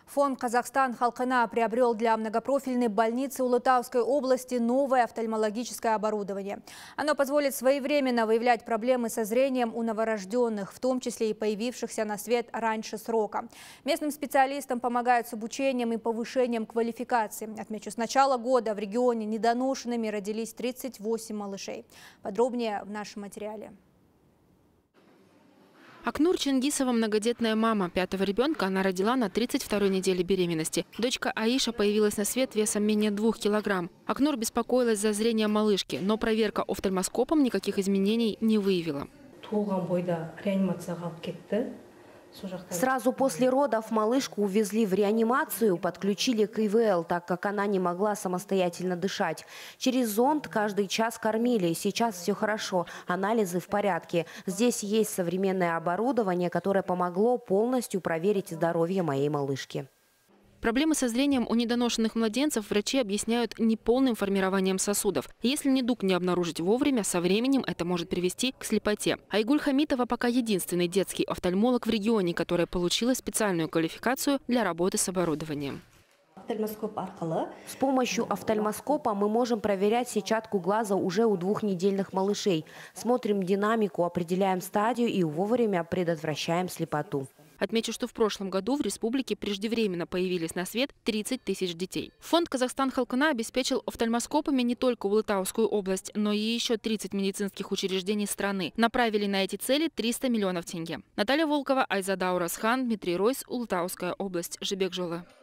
Фонд «Казахстан халқына» приобрел для многопрофильной больницы Улытауской области новое офтальмологическое оборудование. Оно позволит своевременно выявлять проблемы со зрением у новорожденных, в том числе и появившихся на свет раньше срока. Местным специалистам помогают с обучением и повышением квалификации. Отмечу, с начала года в регионе недоношенными родились 38 малышей. Подробнее в нашем материале. Акнур Чингисова многодетная мама. 5-го ребенка она родила на 32-й неделе беременности. Дочка Аиша появилась на свет весом менее 2 килограмм. Акнур беспокоилась за зрение малышки, но проверка офтальмоскопом никаких изменений не выявила. Сразу после родов малышку увезли в реанимацию, подключили к ИВЛ, так как она не могла самостоятельно дышать. Через зонд каждый час кормили. Сейчас все хорошо, анализы в порядке. Здесь есть современное оборудование, которое помогло полностью проверить здоровье моей малышки. Проблемы со зрением у недоношенных младенцев врачи объясняют неполным формированием сосудов. Если недуг не обнаружить вовремя, со временем это может привести к слепоте. Айгуль Хамитова пока единственный детский офтальмолог в регионе, которая получила специальную квалификацию для работы с оборудованием. С помощью офтальмоскопа мы можем проверять сетчатку глаза уже у 2-недельных малышей. Смотрим динамику, определяем стадию и вовремя предотвращаем слепоту. Отмечу, что в прошлом году в республике преждевременно появились на свет 30 тысяч детей. Фонд «Казахстан халқына» обеспечил офтальмоскопами не только Улытаускую область, но и еще 30 медицинских учреждений страны. Направили на эти цели 300 миллионов тенге. Наталья Волкова, Айзада Уразхан, Дмитрий Ройс, Улытауская область, Жибек Жолы.